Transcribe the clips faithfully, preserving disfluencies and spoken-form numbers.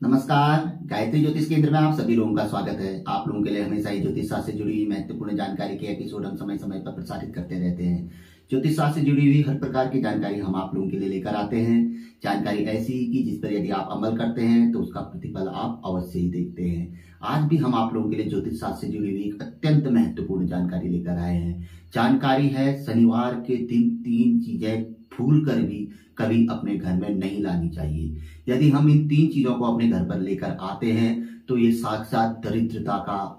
नमस्कार। गायत्री ज्योतिष केंद्र में आप सभी लोगों का स्वागत है। आप लोगों के लिए हमेशा ही ज्योतिष शास्त्र से जुड़ी हुई महत्वपूर्ण जानकारी के एपिसोड हम समय समय पर प्रसारित करते रहते हैं। ज्योतिष शास्त्र से जुड़ी हुई हर प्रकार की जानकारी हम आप लोगों के लिए लेकर आते हैं। जानकारी ऐसी कि जिस पर यदि आप अमल करते हैं तो उसका प्रतिफल आप अवश्य ही देखते हैं। आज भी हम आप लोगों के लिए ज्योतिष शास्त्र से जुड़ी हुई एक अत्यंत महत्वपूर्ण जानकारी लेकर आए हैं। जानकारी है शनिवार के दिन तीन चीजें भूल कर भी कभी अपने घर में नहीं लानी चाहिए। यदि हम इन तीन चीजों को अपने घर पर लेकर आते हैं तो ये साक्षात दरिद्रता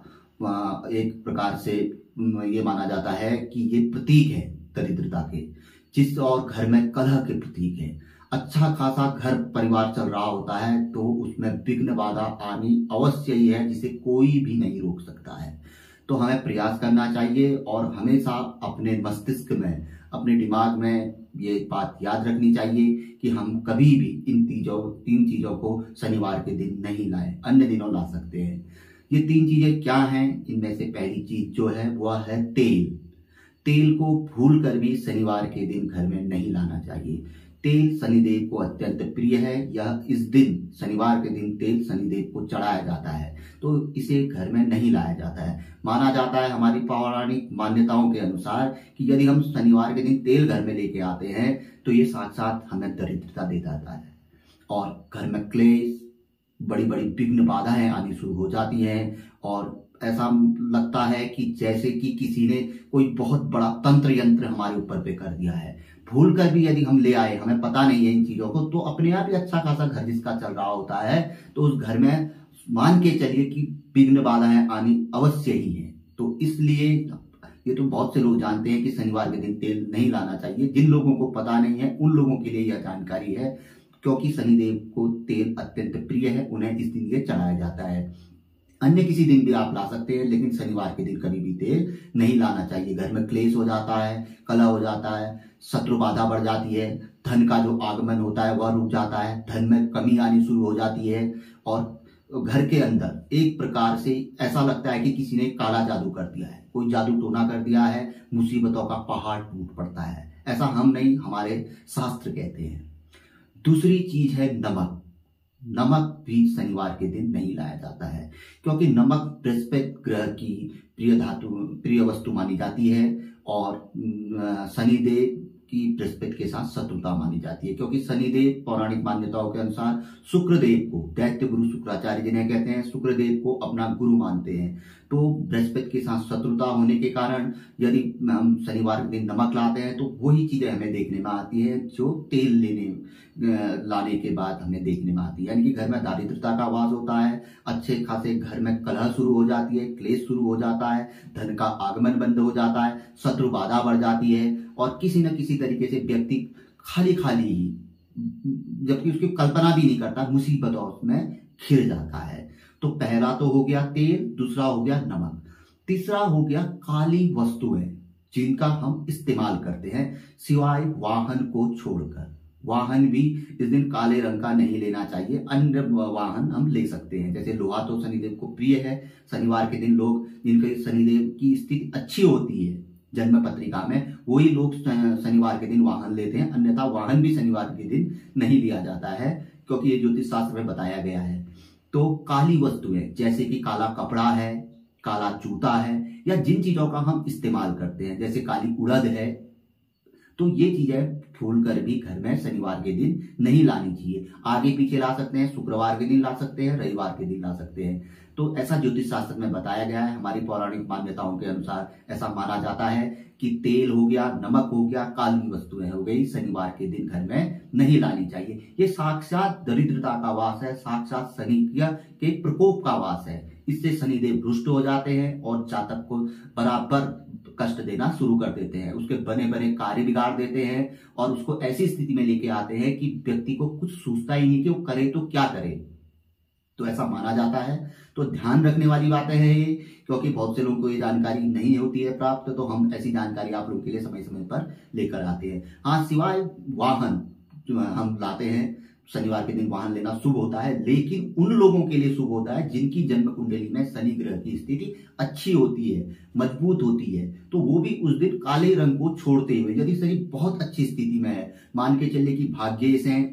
का एक प्रकार से ये माना जाता है कि ये प्रतीक है दरिद्रता के, जिस और घर में कलह के प्रतीक है। अच्छा खासा घर परिवार चल रहा होता है तो उसमें विघ्न बाधा आनी अवश्य ही है, जिसे कोई भी नहीं रोक सकता है। तो हमें प्रयास करना चाहिए और हमेशा अपने मस्तिष्क में, अपने दिमाग में ये बात याद रखनी चाहिए कि हम कभी भी इन तीजों तीन चीजों को शनिवार के दिन नहीं लाएं, अन्य दिनों ला सकते हैं। ये तीन चीजें क्या हैं? इनमें से पहली चीज जो है वह है तेल। तेल को भूल कर भी शनिवार के दिन घर में नहीं लाना चाहिए। तेल शनिदेव को अत्यंत प्रिय है। यह इस दिन शनिवार के दिन तेल शनिदेव को चढ़ाया जाता है, तो इसे घर में नहीं लाया जाता है। माना जाता है हमारी पौराणिक मान्यताओं के अनुसार कि यदि हम शनिवार के दिन तेल घर में लेके आते हैं तो ये साक्षात हमें दरिद्रता दे जाता है और घर में क्लेश, बड़ी बड़ी विघ्न बाधाएं आनी शुरू हो जाती हैं और ऐसा लगता है कि जैसे कि किसी ने कोई बहुत बड़ा तंत्र यंत्र हमारे ऊपर पे कर दिया है। भूल कर भी यदि हम ले आए, हमें पता नहीं है इन चीजों को, तो अपने आप ही अच्छा खासा घर जिसका चल रहा होता है तो उस घर में मान के चलिए कि विघ्न बाधाएं आनी अवश्य ही है। तो इसलिए ये तो बहुत से लोग जानते हैं कि शनिवार के दिन तेल नहीं लाना चाहिए। जिन लोगों को पता नहीं है उन लोगों के लिए यह जानकारी है, क्योंकि शनिदेव को तेल अत्यंत प्रिय है, उन्हें इस दिन ये चढ़ाया जाता है। अन्य किसी दिन भी आप ला सकते हैं, लेकिन शनिवार के दिन कभी भी तेल नहीं लाना चाहिए। घर में क्लेश हो जाता है, कलह हो जाता है, शत्रु बाधा बढ़ जाती है, धन का जो आगमन होता है वह रुक जाता है, धन में कमी आनी शुरू हो जाती है और घर के अंदर एक प्रकार से ऐसा लगता है कि किसी ने काला जादू कर दिया है, कोई जादू टोना कर दिया है, मुसीबतों का पहाड़ टूट पड़ता है। ऐसा हम नहीं, हमारे शास्त्र कहते हैं। दूसरी चीज है नमक। नमक भी शनिवार के दिन नहीं लाया जाता है, क्योंकि नमक बृहस्पति ग्रह की प्रिय धातु प्रिय वस्तु मानी जाती है और शनिदेव की बृहस्पति के साथ शत्रुता मानी जाती है, क्योंकि शनिदेव पौराणिक मान्यताओं के अनुसार शुक्रदेव को, दैत्य गुरु शुक्राचार्य जिन्हें कहते हैं, शुक्रदेव को अपना गुरु मानते हैं। तो बृहस्पति के साथ शत्रुता होने के कारण यदि हम शनिवार के दिन नमक लाते हैं तो वही चीजें हमें देखने में आती है जो तेल लेने लाने के बाद हमें देखने में आती है, यानी कि घर में दारिद्रता का वास होता है, अच्छे खासे घर में कलह शुरू हो जाती है, क्लेश शुरू हो जाता है, धन का आगमन बंद हो जाता है, शत्रु बाधा बढ़ जाती है और किसी न किसी तरीके से व्यक्ति खाली खाली ही, जबकि उसकी कल्पना भी नहीं करता, मुसीबतों में घिर जाता है। तो पहला तो हो गया तेल, दूसरा हो गया नमक, तीसरा हो गया काली वस्तुएं जिनका हम इस्तेमाल करते हैं, सिवाय वाहन को छोड़कर। वाहन भी इस दिन काले रंग का नहीं लेना चाहिए, अन्य वाहन हम ले सकते हैं। जैसे लोहा तो शनिदेव को प्रिय है। शनिवार के दिन लोग जिनके शनिदेव की स्थिति अच्छी होती है जन्म पत्रिका में, वही लोग शनिवार के दिन वाहन लेते हैं, अन्यथा वाहन भी शनिवार के दिन नहीं लिया जाता है, क्योंकि ये ज्योतिष शास्त्र में बताया गया है। तो काली वस्तुएं जैसे कि काला कपड़ा है, काला जूता है, या जिन चीजों का हम इस्तेमाल करते हैं जैसे काली उड़द है, तो ये चीजें भूल कर भी घर में शनिवार के दिन नहीं लानी चाहिए। आगे पीछे ला सकते हैं, शुक्रवार के दिन ला सकते हैं, रविवार के दिन ला सकते हैं। तो ऐसा ज्योतिष शास्त्र में बताया गया है। हमारी पौराणिक मान्यताओं के अनुसार ऐसा माना जाता है कि तेल हो गया, नमक हो गया, काली वस्तुएं हो गई, शनिवार के दिन घर में नहीं लानी चाहिए। ये साक्षात दरिद्रता का वास है, साक्षात शनि के प्रकोप का वास है। इससे शनिदेव रुष्ट हो जाते हैं और जातक को बराबर कष्ट देना शुरू कर देते हैं, उसके बने बने कार्य बिगाड़ देते हैं और उसको ऐसी स्थिति में लेके आते हैं कि व्यक्ति को कुछ सूझता ही नहीं कि वो करे तो क्या करे। तो ऐसा माना जाता है। तो ध्यान रखने वाली बातें हैं ये, क्योंकि बहुत से लोगों को ये जानकारी नहीं होती है प्राप्त, तो हम ऐसी जानकारी आप लोगों के लिए समय समय पर लेकर आते हैं। हाँ, सिवाय वाहन जो हम लाते हैं, शनिवार के दिन वाहन लेना शुभ होता है, लेकिन उन लोगों के लिए शुभ होता है जिनकी जन्म कुंडली में शनि ग्रह की स्थिति अच्छी होती है, मजबूत होती है। तो वो भी उस दिन काले रंग को छोड़ते हुए, यदि शनि बहुत अच्छी स्थिति में है, मान के चलिए कि भाग्येश हैं,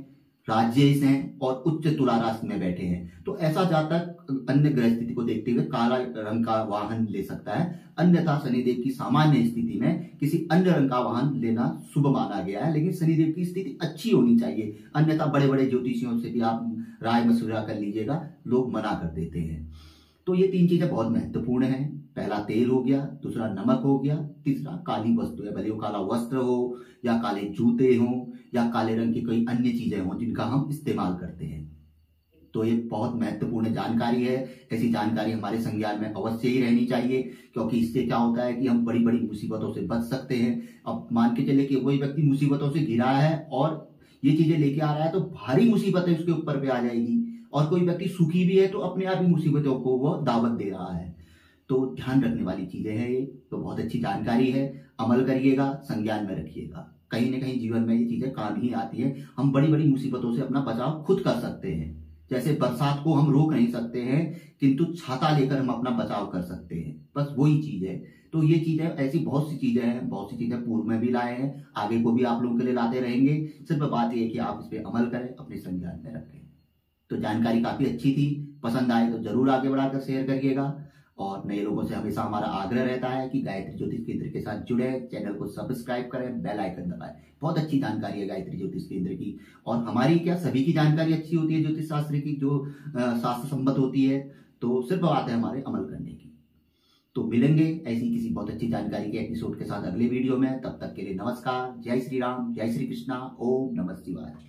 राजेश हैं और उच्च तुला राशि में बैठे हैं, तो ऐसा जातक अन्य ग्रह स्थिति को देखते हुए काला रंग का वाहन ले सकता है। अन्यथा शनिदेव की सामान्य स्थिति में किसी अन्य रंग का वाहन लेना शुभ माना गया है, लेकिन शनिदेव की स्थिति अच्छी होनी चाहिए, अन्यथा बड़े बड़े ज्योतिषियों से भी आप राय मशविरा कर लीजिएगा, लोग मना कर देते हैं। तो ये तीन चीजें बहुत महत्वपूर्ण हैं। पहला तेल हो गया, दूसरा नमक हो गया, तीसरा काली वस्तु है, भले वो काला वस्त्र हो या काले जूते हो या काले रंग की कोई अन्य चीजें हों जिनका हम इस्तेमाल करते हैं। तो ये बहुत महत्वपूर्ण जानकारी है। ऐसी जानकारी हमारे संज्ञान में अवश्य ही रहनी चाहिए, क्योंकि इससे क्या होता है कि हम बड़ी बड़ी मुसीबतों से बच सकते हैं। अब मान के चले कि कोई व्यक्ति मुसीबतों से घिरा है और ये चीजें लेके आ रहा है, तो भारी मुसीबतें उसके ऊपर पे आ जाएगी। और कोई व्यक्ति सुखी भी है तो अपने आप ही मुसीबतों को वो दावत दे रहा है। तो ध्यान रखने वाली चीजें हैं ये, तो बहुत अच्छी जानकारी है, अमल करिएगा, संज्ञान में रखिएगा। कहीं ना कहीं जीवन में ये चीजें काम ही आती है। हम बड़ी बड़ी मुसीबतों से अपना बचाव खुद कर सकते हैं। जैसे बरसात को हम रोक नहीं सकते हैं, किंतु छाता लेकर हम अपना बचाव कर सकते हैं, बस वही चीज है। तो ये चीजें, ऐसी बहुत सी चीजें हैं, बहुत सी चीजें पूर्व में भी लाए हैं, आगे को भी आप लोगों के लिए लाते रहेंगे। सिर्फ बात यह है कि आप इस पे अमल करें, अपने संज्ञान में रखें। तो जानकारी काफी अच्छी थी, पसंद आए तो जरूर आगे बढ़ाकर शेयर करिएगा। और नए लोगों से हमेशा हमारा आग्रह रहता है कि गायत्री ज्योतिष केंद्र के साथ जुड़े, चैनल को सब्सक्राइब करें, बेल आइकन दबाएं। बहुत अच्छी जानकारी है गायत्री ज्योतिष केंद्र की, और हमारी क्या सभी की जानकारी अच्छी होती है ज्योतिष शास्त्र की, जो शास्त्र संबद्ध होती है। तो सिर्फ बात है हमारे अमल करने की। तो मिलेंगे ऐसी किसी बहुत अच्छी जानकारी के एपिसोड के साथ अगले वीडियो में। तब तक के लिए नमस्कार, जय श्री राम, जय श्री कृष्णा, ओम नमः शिवाय।